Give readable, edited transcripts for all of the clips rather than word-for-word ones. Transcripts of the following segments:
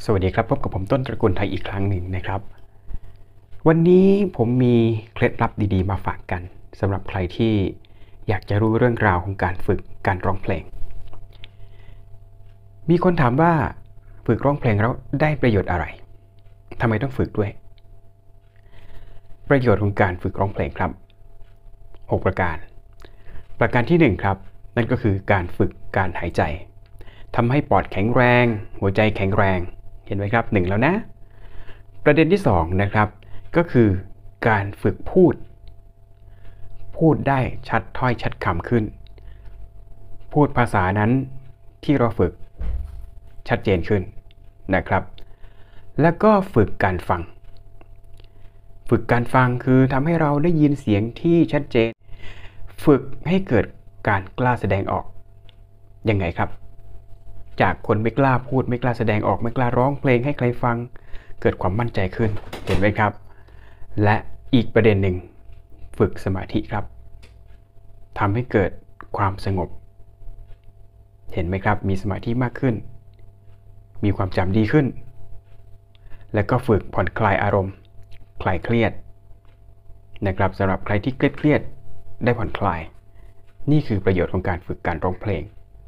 สวัสดีครับพบกับผมต้นตระกูลไทยอีกครั้งหนึ่งนะครับวันนี้ผมมีเคล็ดลับดีๆมาฝากกันสำหรับใครที่อยากจะรู้เรื่องราวของการฝึกการร้องเพลงมีคนถามว่าฝึกร้องเพลงแล้วได้ประโยชน์อะไรทำไมต้องฝึกด้วยประโยชน์ของการฝึกร้องเพลงครับ6ประการที่1ครับนั่นก็คือการฝึกการหายใจทำให้ปอดแข็งแรงหัวใจแข็งแรงเห็นไหมครับ1แล้วนะประเด็นที่2นะครับก็คือการฝึกพูดได้ชัดถ้อยชัดคำขึ้นพูดภาษานั้นที่เราฝึกชัดเจนขึ้นนะครับแล้วก็ฝึกการฟังคือทำให้เราได้ยินเสียงที่ชัดเจนฝึกให้เกิดการกล้าแสดงออกยังไงครับจากคนไม่กล้าพูดไม่กล้าแสดงออกไม่กล้าร้องเพลงให้ใครฟังเกิดความมั่นใจขึ้นเห็นไหมครับและอีกประเด็นหนึ่งฝึกสมาธิครับทำให้เกิดความสงบเห็นไหมครับมีสมาธิมากขึ้นมีความจำดีขึ้นและก็ฝึกผ่อนคลายอารมณ์คลายเครียดนะครับสำหรับใครที่เครียดได้ผ่อนคลายนี่คือประโยชน์ของการฝึกการร้องเพลง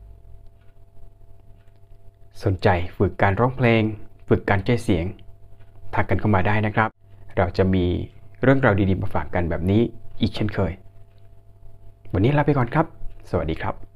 สนใจฝึกการร้องเพลงฝึกการใช้เสียงทักกันเข้ามาได้นะครับเราจะมีเรื่องราวดีๆมาฝากกันแบบนี้อีกเช่นเคยวันนี้ลาไปก่อนครับสวัสดีครับ